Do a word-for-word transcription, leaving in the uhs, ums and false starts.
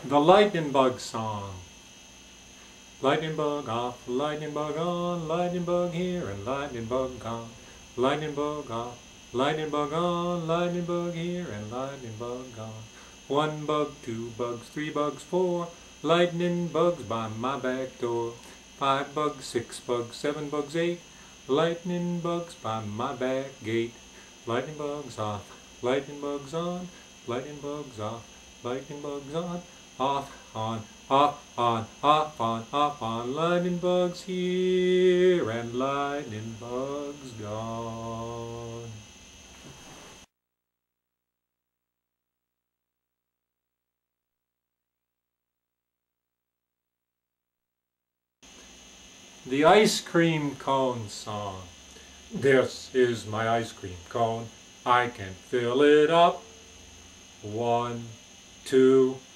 The Lightning Bug Song. Lightning bug off, lightning bug on, lightning bug here and lightning bug gone. Lightning bug off, lightning bug on, lightning bug here and lightning bug gone. One bug, two bugs, three bugs, four, lightning bugs by my back door. Five bugs, six bugs, seven bugs, eight, lightning bugs by my back gate. Lightning bugs off, lightning bugs on, lightning bugs off, lightning bugs on, off, on, off, on, off, on, off, on, lightning bugs here and lightning bugs gone. The Ice Cream Cone Song. This is my ice cream cone. I can fill it up. One, two,